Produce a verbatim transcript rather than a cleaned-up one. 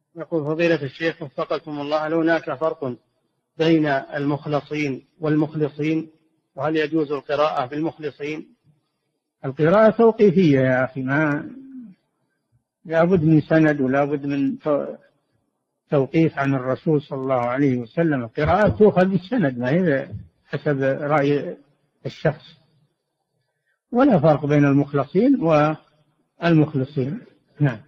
يقول فضيلة الشيخ وفقكم الله، هل هناك فرق بين المخلصين والمخلصين؟ وهل يجوز القراءة بالمخلصين؟ القراءة توقيفية يا أخي، ما لا بد من سند ولا بد من توقيف عن الرسول صلى الله عليه وسلم. القراءة تؤخذ بالسند، ما هي حسب رأي الشخص. ولا فرق بين المخلصين والمخلصين. نعم.